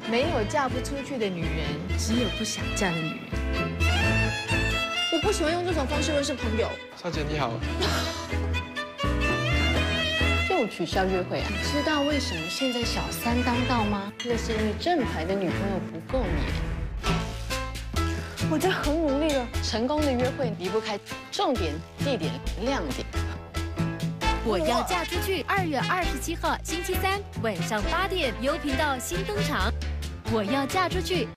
没有嫁不出去的女人，只有不想嫁的女人。 我不喜欢用这种方式认识朋友。 少姐你好。 又取消约会啊？知道为什么现在小三当道吗？那是因为正牌的女朋友不够黏。 我真的很努力了。 成功的约会离不开重点、地点、亮点。 我要嫁出去，2月27号星期三晚上8点，优频道新登场。我要嫁出去。